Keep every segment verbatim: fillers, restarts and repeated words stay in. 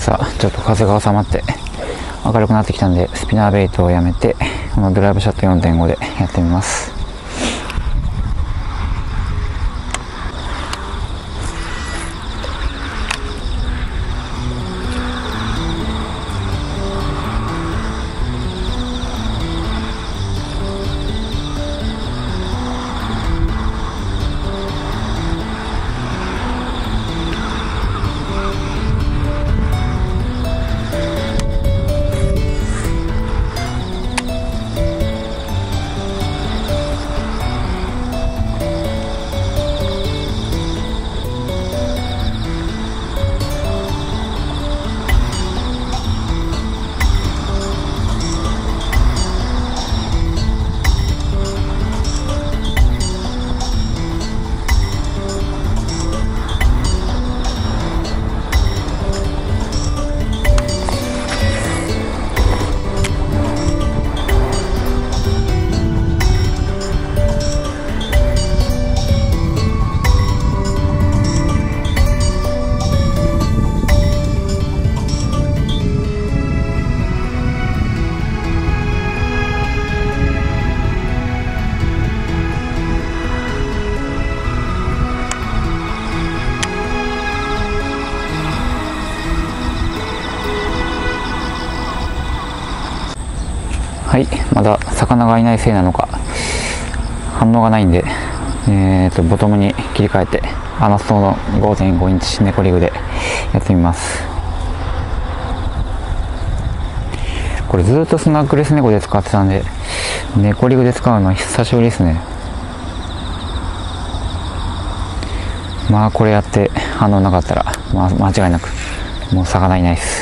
さあちょっと風が収まって明るくなってきたんで、スピナーベイトをやめてこのドライブショット よんてんご でやってみます。はい、まだ魚がいないせいなのか反応がないんで、えーとボトムに切り替えてアナストの ごてんご インチネコリグでやってみます。これずっとスナックレスネコで使ってたんで、ネコリグで使うのは久しぶりですね。まあこれやって反応なかったら、まあ、間違いなくもう魚いないです。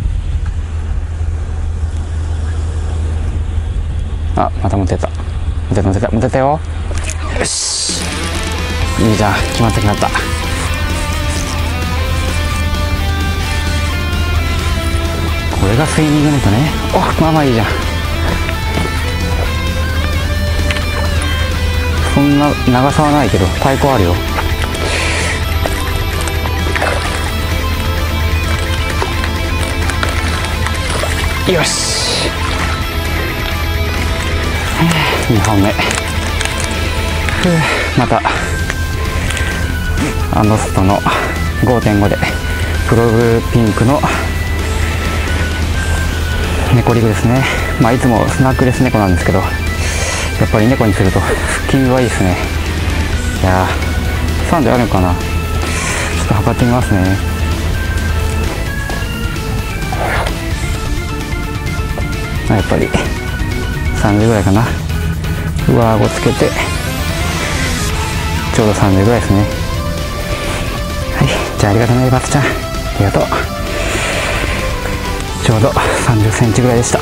あ、また持ってた。 持てた持てた持てたよ。よし、いいじゃん、決まった決まった。これがスイミングネットね。お、まあまあいいじゃん。そんな長さはないけど太鼓あるよ。よし、にほんめ。またアンドストの ごてんご でプログピンクの猫リグですね。まあいつもスナックレス猫なんですけど、やっぱり猫にすると腹筋はいいですね。いやー、さんじゅうあるのかな。ちょっと測ってみますね。やっぱりさんじゅうぐらいかな。上顎つけてちょうどさんじゅうぐらいですね。はい、じゃあありがとうねバツちゃん、ありがとう。ちょうどさんじゅっセンチぐらいでした。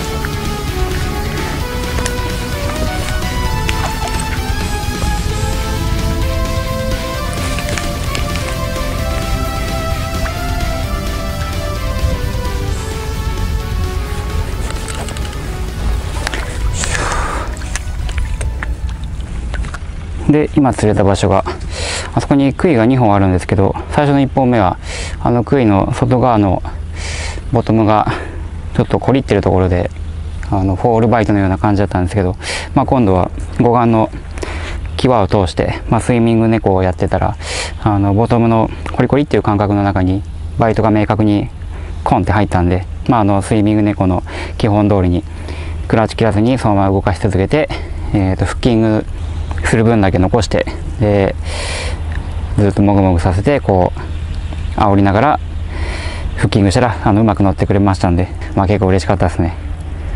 で今釣れた場所があそこに杭がにほんあるんですけど、最初のいっぽんめはあの杭の外側のボトムがちょっとコリってるところであのフォールバイトのような感じだったんですけど、まあ、今度は護岸の際を通して、まあ、スイミング猫をやってたらあのボトムのコリコリっていう感覚の中にバイトが明確にコンって入ったんで、まあ、あのスイミング猫の基本通りにクラッチ切らずにそのまま動かし続けて、えー、とフッキングする分だけ残して、でずっともぐもぐさせてこう煽りながらフッキングしたらあのうまく乗ってくれましたんで、まあ、結構嬉しかったですね。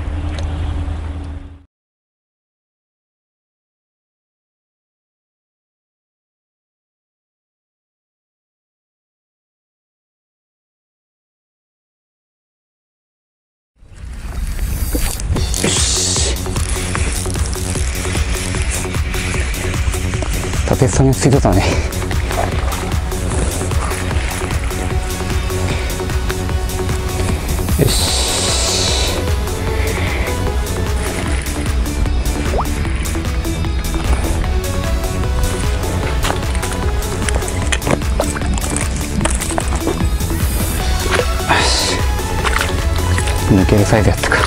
よし、立てさについとったね。よし、抜けるサイズやったか。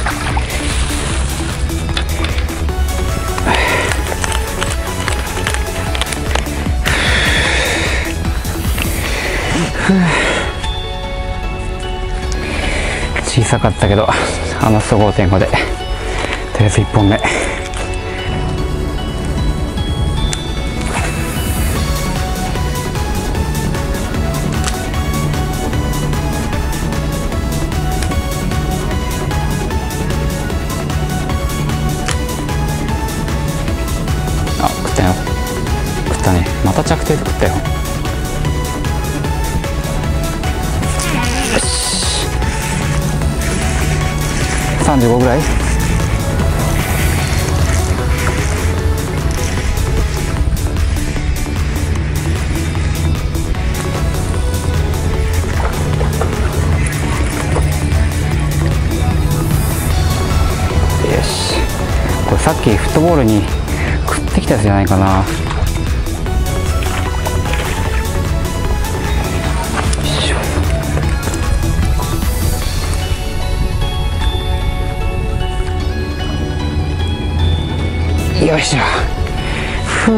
小さかったけどあのスト ごてんご でとりあえずいっぽんめ。あ、食ったよ、食ったね。また着底で食ったよ。さんじゅうごぐらい。よし、これさっきフットボールに食ってきたやつじゃないかな。よいしょ、ふう。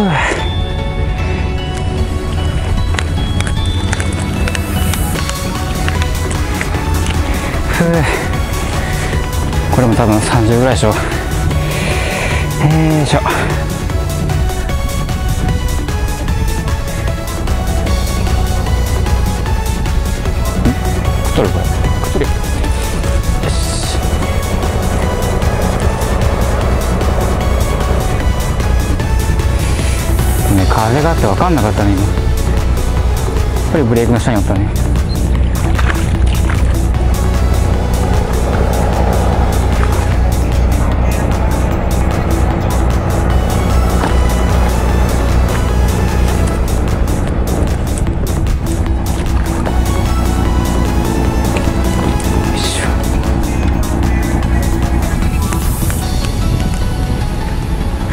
ふう、これも多分さんじゅうぐらいでしょ。よいしょ。食っとるこれ、食っとるよ。よし、ね、風があって分かんなかったね今。やっぱりブレークの下におったね。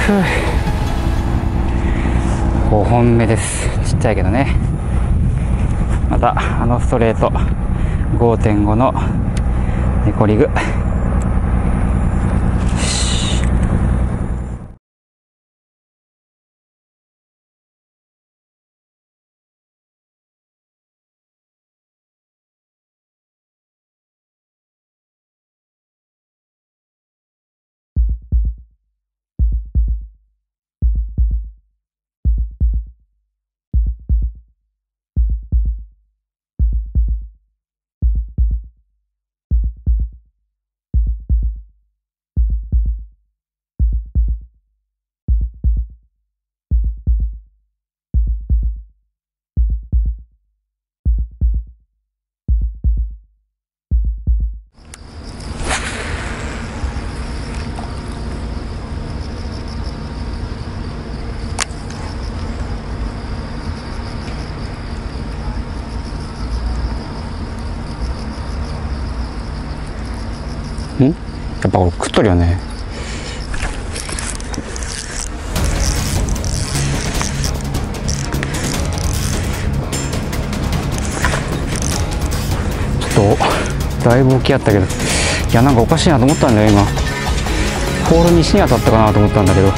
ごほんめです。ちっちゃいけどね。またあのストレート ごてんご の猫リグ。ん？やっぱこれ食っとるよね。ちょっとだいぶ大きかったけど、いやなんかおかしいなと思ったんだよ今。ポールに石に当たったかなと思ったんだけど。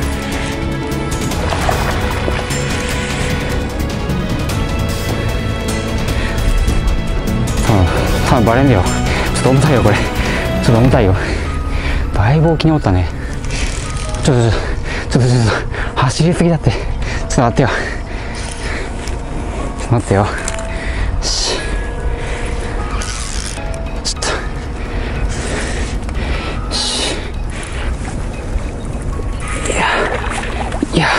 多分多分バレんだよ。ちょっと重たいよこれ。ちょっと重たいよ。だいぶ沖におったね。ちょっとちょっとちょっとちょっと走りすぎだって。ちょっと待ってよ。ちょっと待ってよ。しちょっとしいやいや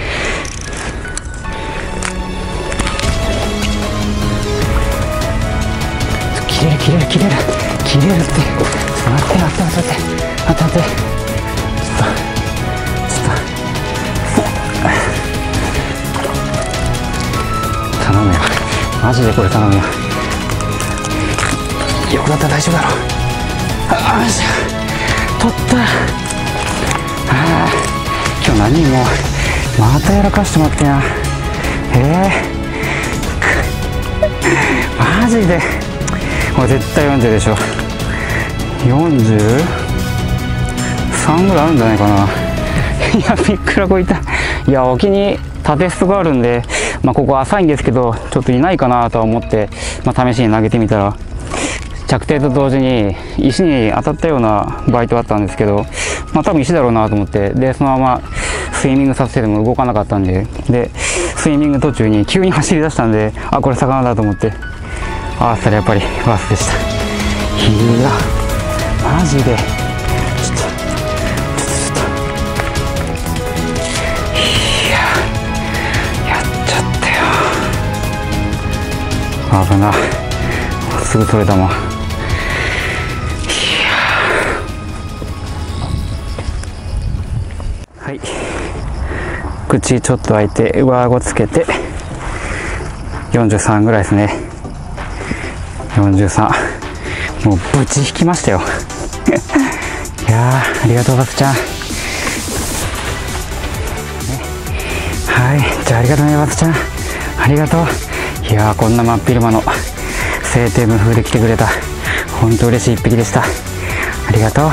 切れる切れる切れる切れるって。待って待って待って待って待って待ってちょっとちょっと頼むよマジでこれ頼むよ。横だったら大丈夫だろ。ああよし取った。ああ今日何もまたやらかしてもらってな。ええー、マジでこれ絶対よんじゅうでしょ。よんじゅうさんぐらいあるんじゃないかな。いやびっくらこいた。いや沖に縦ストがあるんで、まあ、ここ浅いんですけどちょっといないかなとは思って、まあ、試しに投げてみたら着底と同時に石に当たったようなバイトだったんですけど、まあ、多分石だろうなと思って、でそのままスイミングさせても動かなかったんで、でスイミング途中に急に走り出したんで、あこれ魚だと思って、ああそれやっぱりバスでした。いやマジでちょっとちょっといややっちゃったよ。危なすぐ取れたもん。いやはい口ちょっと開いて上顎つけてよんじゅうさんぐらいですね。よんじゅうさんもうぶち引きましたよ。いやーありがとうバスちゃん。はいじゃあありがとうねバスちゃんありがとう。いやーこんな真っ昼間の晴天無風で来てくれた。本当嬉しい一匹でした。ありがとう。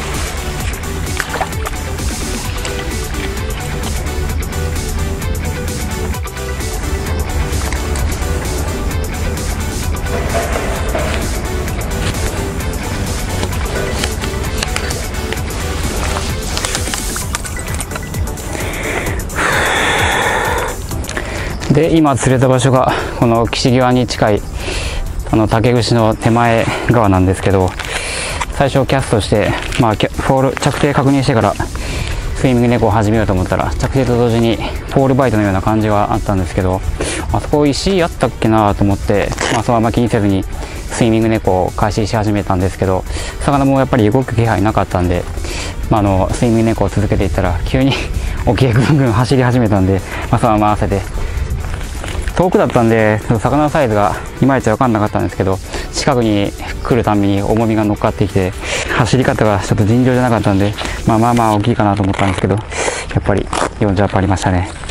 で今釣れた場所がこの岸際に近いあの竹串の手前側なんですけど、最初キャストして、まあ、フォール着底確認してからスイミング猫を始めようと思ったら着底と同時にフォールバイトのような感じがあったんですけど、あそこ石あったっけなと思って、まあ、そのまま気にせずにスイミング猫を開始し始めたんですけど、魚もやっぱり動く気配なかったんで、まあ、あのスイミング猫を続けていったら急に沖へぐんぐん走り始めたんで、まあ、そのまま合わせて遠くだったんで魚のサイズがいまいち分かんなかったんですけど、近くに来るたびに重みが乗っかってきて走り方がちょっと尋常じゃなかったんで、まあまあまあ大きいかなと思ったんですけど、 やっぱりよんジャンプありましたね。